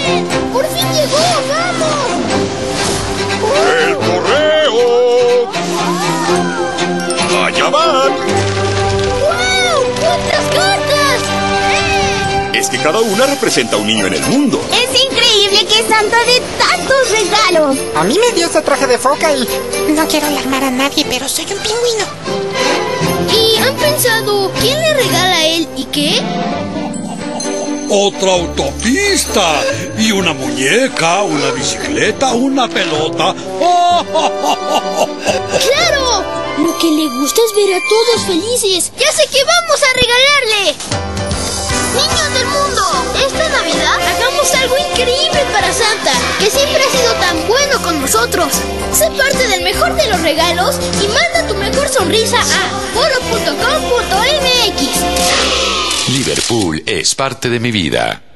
¡Por fin llegó! ¡Vamos! ¡El correo! ¡Allá van! ¡Wow! ¡Cuántas cartas! Es que cada una representa a un niño en el mundo. Es increíble que Santa dé tantos regalos. A mí me dio ese traje de foca y... No quiero alarmar a nadie, pero soy un pingüino. ¿Y han pensado quién le regala a él y qué? Otra autopista y una muñeca, una bicicleta, una pelota. ¡Claro! Lo que le gusta es ver a todos felices. ¡Ya sé qué vamos a regalarle! ¡Niños del mundo! Esta Navidad hagamos algo increíble para Santa, que siempre ha sido tan bueno con nosotros. Sé parte del mejor de los regalos y manda tu mejor sonrisa a polo.com.mx. Liverpool es parte de mi vida.